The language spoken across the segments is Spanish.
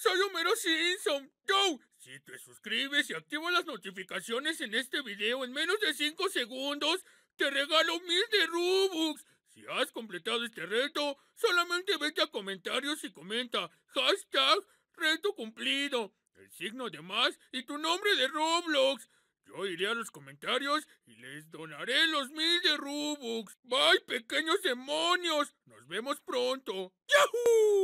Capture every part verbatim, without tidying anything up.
soy Homero Simpson. Yo, si te suscribes y activas las notificaciones en este video en menos de cinco segundos, te regalo mil de Robux. Si has completado este reto, solamente vete a comentarios y comenta hashtag reto cumplido, el signo de más y tu nombre de Roblox. Yo iré a los comentarios y les donaré los mil de Robux. Bye, pequeños demonios. Nos vemos pronto. ¡Yahoo!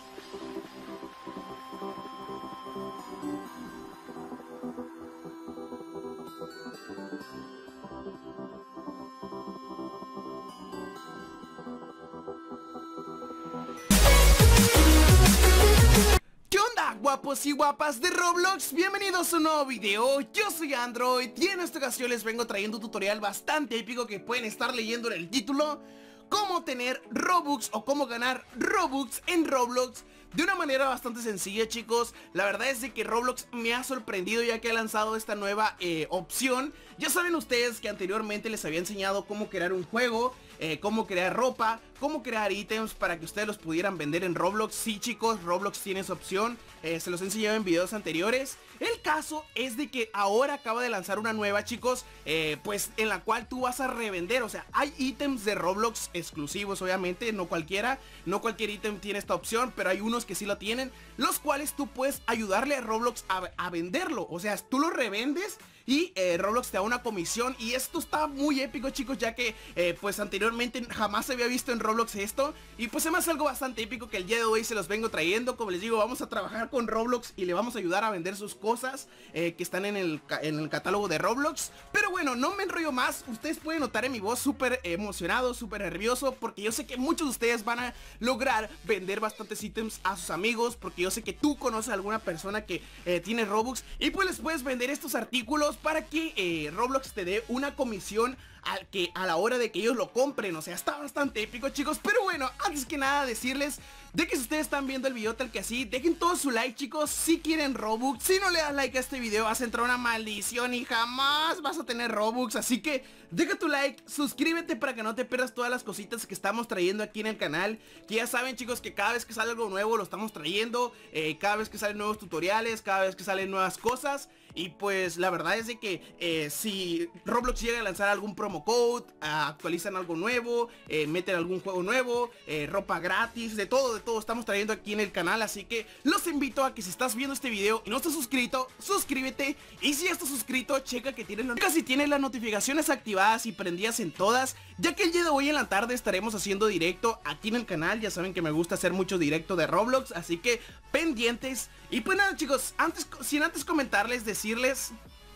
Guapos y guapas de Roblox, bienvenidos a un nuevo video. Yo soy Android y en esta ocasión les vengo trayendo un tutorial bastante épico que pueden estar leyendo en el título: cómo tener Robux o cómo ganar Robux en Roblox de una manera bastante sencilla, chicos. La verdad es de que Roblox me ha sorprendido ya que ha lanzado esta nueva eh, opción. Ya saben ustedes que anteriormente les había enseñado cómo crear un juego, eh, cómo crear ropa, cómo crear ítems para que ustedes los pudieran vender en Roblox. Sí, chicos, Roblox tiene esa opción. eh, Se los he enseñado en videos anteriores. El caso es de que ahora acaba de lanzar una nueva, chicos, eh, pues en la cual tú vas a revender. O sea, hay ítems de Roblox exclusivos, obviamente, no cualquiera. No cualquier ítem tiene esta opción, pero hay unos que sí lo tienen, los cuales tú puedes ayudarle a Roblox a, a venderlo. O sea, tú lo revendes y eh, Roblox te da una comisión. Y esto está muy épico, chicos, ya que eh, pues anteriormente jamás se había visto en Roblox esto. Y pues se me hace algo bastante épico que el día de hoy se los vengo trayendo. Como les digo, vamos a trabajar con Roblox y le vamos a ayudar a vender sus cosas eh, que están en el, en el catálogo de Roblox. Pero bueno, no me enrollo más. Ustedes pueden notar en mi voz súper emocionado, súper nervioso, porque yo sé que muchos de ustedes van a lograr vender bastantes ítems a sus amigos, porque yo sé que tú conoces a alguna persona que eh, tiene Robux y pues les puedes vender estos artículos para que eh, Roblox te dé una comisión al que a la hora de que ellos lo compren. O sea, está bastante épico, chicos. Pero bueno, antes que nada decirles de que si ustedes están viendo el video tal que así, dejen todo su like, chicos, si quieren Robux. Si no le das like a este video vas a entrar a una maldición y jamás vas a tener Robux. Así que deja tu like, suscríbete para que no te pierdas todas las cositas que estamos trayendo aquí en el canal. Que ya saben, chicos, que cada vez que sale algo nuevo lo estamos trayendo, eh, cada vez que salen nuevos tutoriales, cada vez que salen nuevas cosas. Y pues la verdad es de que eh, si Roblox llega a lanzar algún promo code, uh, actualizan algo nuevo, eh, meten algún juego nuevo, eh, ropa gratis, de todo, de todo estamos trayendo aquí en el canal. Así que los invito a que si estás viendo este video y no estás suscrito, suscríbete. Y si ya estás suscrito, checa que tienes, checa si tienes las notificaciones activadas y prendidas en todas, ya que el día de hoy en la tarde estaremos haciendo directo aquí en el canal. Ya saben que me gusta hacer mucho directo de Roblox, así que pendientes. Y pues nada, chicos, antes, sin antes comentarles, decirles...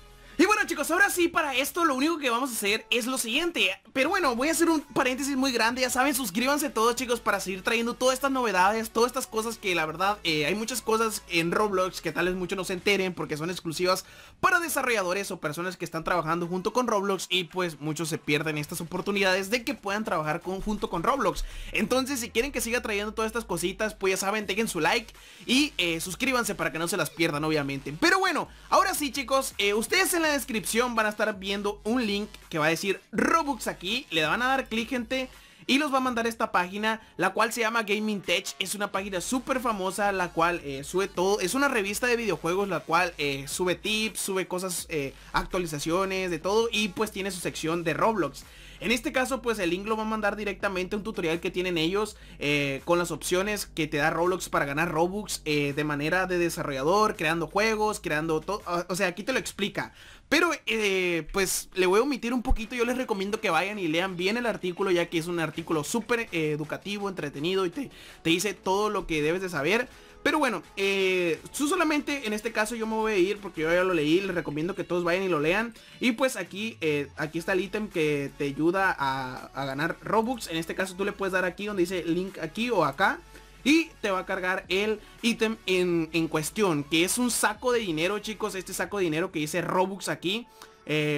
Y bueno, chicos, ahora sí, para esto lo único que vamos a hacer es lo siguiente. Pero bueno, voy a hacer un paréntesis muy grande. Ya saben, suscríbanse todos, chicos, para seguir trayendo todas estas novedades, todas estas cosas que la verdad eh, hay muchas cosas en Roblox que tal vez muchos no se enteren porque son exclusivas para desarrolladores o personas que están trabajando junto con Roblox. Y pues muchos se pierden estas oportunidades de que puedan trabajar con, junto con Roblox. Entonces, si quieren que siga trayendo todas estas cositas, pues ya saben, dejen su like y eh, suscríbanse para que no se las pierdan, obviamente. Pero bueno, ahora sí, chicos, eh, ustedes en la descripción van a estar viendo un link que va a decir Robux aquí. Le van a dar clic, gente, y los va a mandar a esta página, la cual se llama Gaming Tech. Es una página súper famosa, la cual eh, sube todo. Es una revista de videojuegos, la cual eh, sube tips, sube cosas, eh, actualizaciones, de todo. Y pues tiene su sección de Roblox. En este caso, pues el link lo va a mandar directamente a un tutorial que tienen ellos, eh, con las opciones que te da Roblox para ganar Robux eh, de manera de desarrollador, creando juegos, creando todo. O sea, aquí te lo explica. Pero eh, pues le voy a omitir un poquito. Yo les recomiendo que vayan y lean bien el artículo, ya que es un artículo súper eh, educativo, entretenido, y te, te dice todo lo que debes de saber. Pero bueno, eh, tú solamente, en este caso yo me voy a ir porque yo ya lo leí. Les recomiendo que todos vayan y lo lean. Y pues aquí, eh, aquí está el ítem que te ayuda a, a ganar Robux. En este caso tú le puedes dar aquí donde dice link aquí o acá, y te va a cargar el ítem en, en cuestión, que es un saco de dinero, chicos. Este saco de dinero que dice Robux aquí, eh,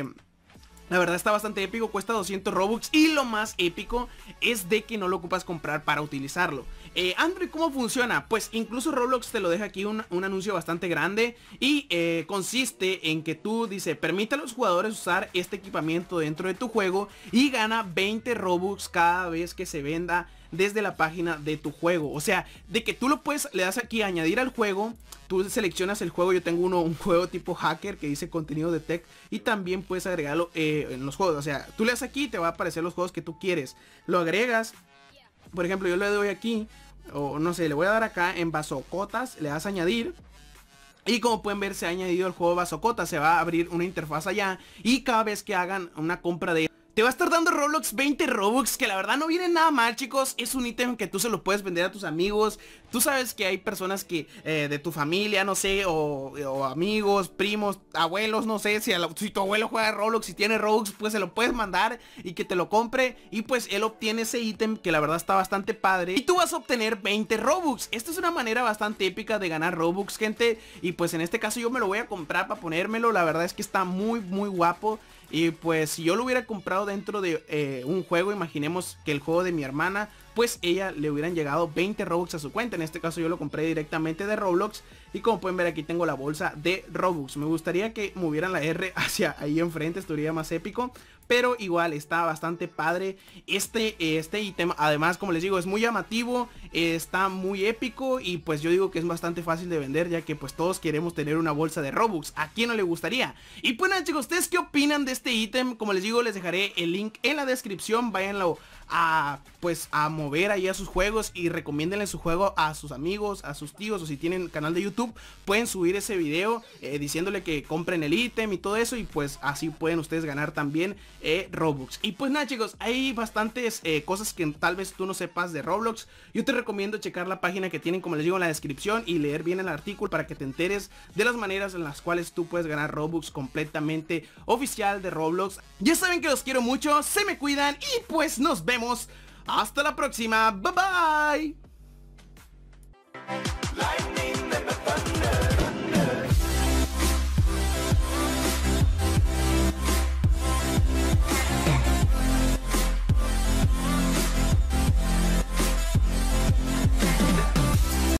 la verdad está bastante épico, cuesta doscientos Robux. Y lo más épico es de que no lo ocupas comprar para utilizarlo. eh, Android, ¿cómo funciona? Pues incluso Roblox te lo deja aquí un, un anuncio bastante grande. Y eh, consiste en que tú, dice, permite a los jugadores usar este equipamiento dentro de tu juego y gana veinte Robux cada vez que se venda desde la página de tu juego. O sea, de que tú lo puedes, le das aquí a añadir al juego, tú seleccionas el juego. Yo tengo uno, un juego tipo hacker que dice contenido de tech, y también puedes agregarlo eh, en los juegos. O sea, tú le das aquí y te va a aparecer los juegos que tú quieres. Lo agregas, por ejemplo, yo le doy aquí, o no sé, le voy a dar acá en Bazocotas, le das a añadir. Y como pueden ver, se ha añadido el juego Bazocotas. Se va a abrir una interfaz allá, y cada vez que hagan una compra de te va a estar dando Roblox veinte Robux, que la verdad no viene nada mal, chicos. Es un ítem que tú se lo puedes vender a tus amigos. Tú sabes que hay personas que eh, de tu familia, no sé, o, o amigos, primos, abuelos, no sé, si, a la, si tu abuelo juega Roblox y tiene Robux, pues se lo puedes mandar y que te lo compre, y pues él obtiene ese ítem que la verdad está bastante padre, y tú vas a obtener veinte Robux. Esta es una manera bastante épica de ganar Robux, gente, y pues en este caso yo me lo voy a comprar para ponérmelo. La verdad es que está muy muy guapo. Y pues si yo lo hubiera comprado dentro de eh, un juego, imaginemos que el juego de mi hermana, pues ella le hubieran llegado veinte Robux a su cuenta. En este caso yo lo compré directamente de Roblox, y como pueden ver aquí tengo la bolsa de Robux. Me gustaría que movieran la R hacia ahí enfrente, estaría más épico, pero igual está bastante padre este este ítem. Además, como les digo, es muy llamativo, eh, está muy épico, y pues yo digo que es bastante fácil de vender, ya que pues todos queremos tener una bolsa de Robux. ¿A quién no le gustaría? Y pues nada, chicos, ¿ustedes qué opinan de este ítem? Como les digo, les dejaré el link en la descripción. Váyanlo a pues a mover ahí a sus juegos, y recomiéndenle su juego a sus amigos, a sus tíos, o si tienen canal de YouTube, pueden subir ese video eh, diciéndole que compren el ítem y todo eso, y pues así pueden ustedes ganar también eh, Robux. Y pues nada, chicos, hay bastantes eh, cosas que tal vez tú no sepas de Roblox. Yo te recomiendo checar la página que tienen, como les digo, en la descripción, y leer bien el artículo para que te enteres de las maneras en las cuales tú puedes ganar Robux completamente oficial de Roblox. Ya saben que los quiero mucho, se me cuidan, y pues nos vemos hasta la próxima. Bye bye.